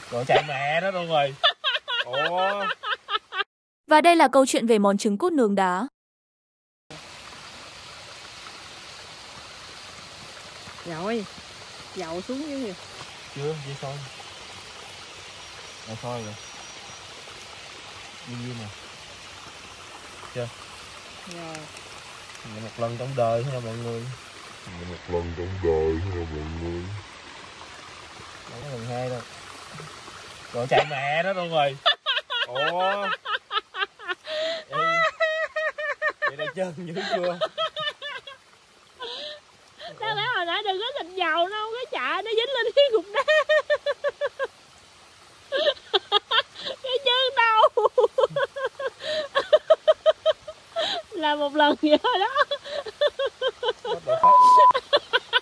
Rồi chạy mẹ nó luôn rồi. Ủa. Và đây là câu chuyện về món trứng cút nướng đá. Rồi, dầu xuống dưới kìa. Chưa, chưa sôi. Đã sôi rồi. Nhiên nè. Chưa? Rồi. Một lần trong đời thôi mọi người. Một lần trong đời thôi mọi người. Không có lần hai đâu. Rồi chạy mẹ nó luôn rồi. Ủa. Vậy đây chân dữ chưa? Tao bảo hồi nãy đừng có xịt dầu, nó không có chạy, nó dính lên cái cục đá. Cái chân đâu. Là một lần vậy đó.